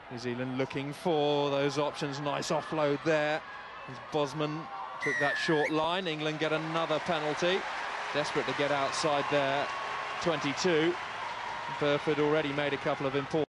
New Zealand looking for those options. Nice offload there. As Bosman took that short line. England get another penalty. Desperate to get outside there. 22. Burford already made a couple of important